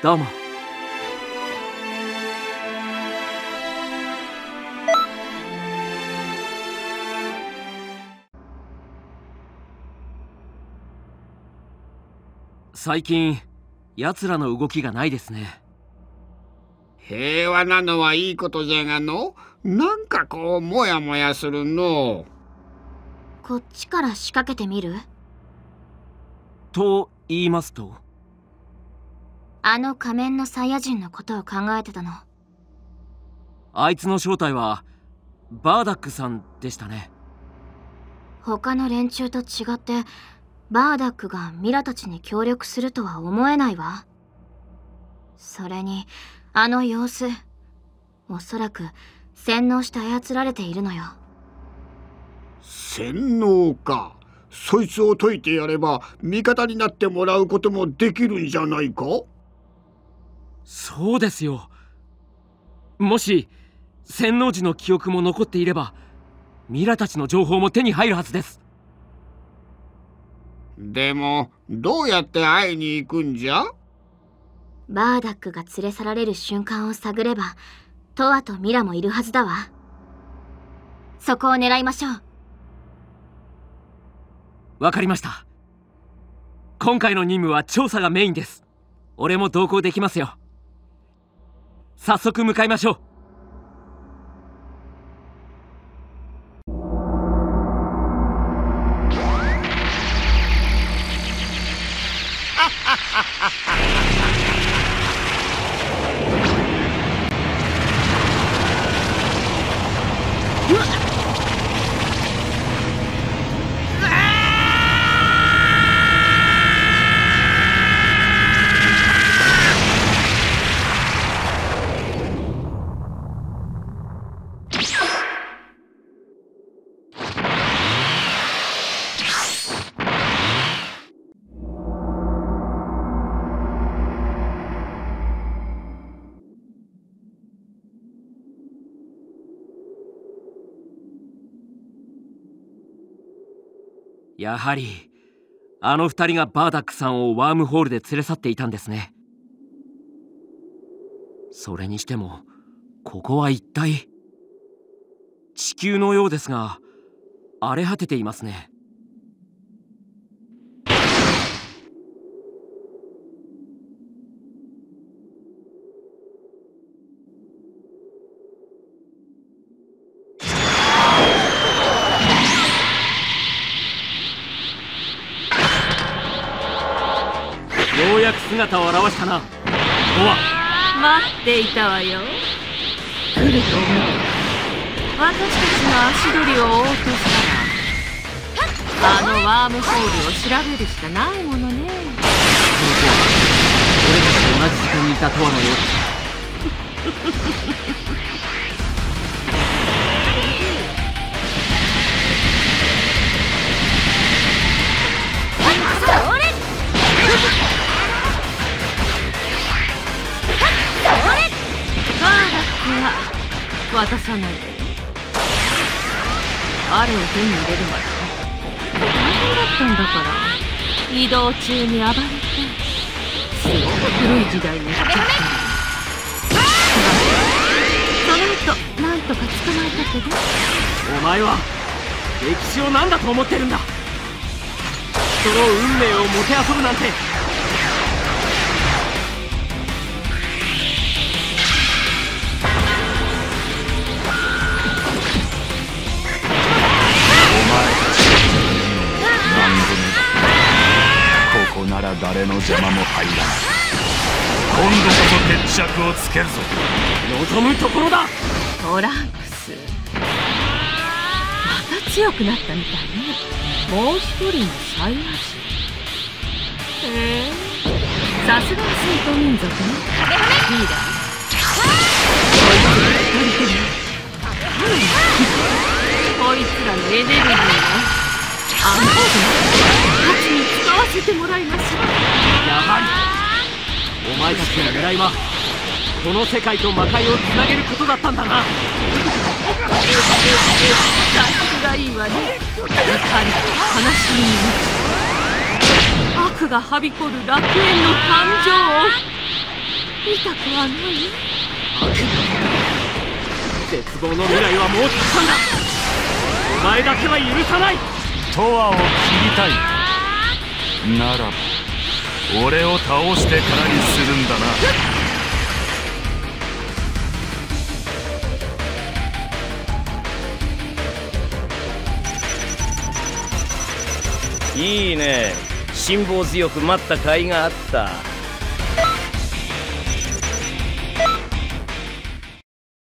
どうも。最近奴らの動きがないですね。 平和なのはいいことじゃがの、なんかこうモヤモヤするの。 こっちから仕掛けてみる？ と言いますと？ あの仮面のサイヤ人のことを考えてたの。 あいつの正体はバーダックさんでしたね。 他の連中と違ってバーダックがミラたちに協力するとは思えないわ。それにあの様子、おそらく洗脳して操られているのよ。 洗脳か。そいつを解いてやれば味方になってもらうこともできるんじゃないか。 そうですよ。もし洗脳時の記憶も残っていればミラたちの情報も手に入るはずです。 でもどうやって会いに行くんじゃ？ バーダックが連れ去られる瞬間を探ればトアとミラもいるはずだわ。そこを狙いましょう。 わかりました。今回の任務は調査がメインです。俺も同行できますよ。早速向かいましょう。やはりあの二人がバーダックさんをワームホールで連れ去っていたんですね。それにしてもここは一体地球のようですが荒れ果てていますね。ようやく姿を現したな。 待っていたわよ。来ると思う。私たちの足取りを追おうとしたらあのワームホールを調べるしかないものね。 俺たちと同じ時間にいたとはのようです。 渡さないでよ。あれを手に入れるまで大変だったんだから。移動中に暴れてすごく古い時代に行っちゃったの。その後なんとか捕まえたけど。 お前は歴史を何だと思ってるんだ。人の運命をもてあそぶなんて。 ここなら誰の邪魔も入らない。今度こそ決着をつけるぞ。 望むところだ。 トランクスまた強くなったみたいね。もう一人のサイヤ人。さすがは戦闘民族ね。リーダーこいつらのエネルギーをあんなたちに使わせてもらいましょう。 やはりお前たちの狙いはこの世界と魔界をつなげることだったんだな。 さすがいいわね。怒りと悲しみに満ち悪がはびこる楽園の誕生を。 痛くはない。 絶望の未来はもうたくさんだ。お前だけは許さない。 永遠を切りたいならば俺を倒してからにするんだな。 いいね、辛抱強く待った甲斐があった。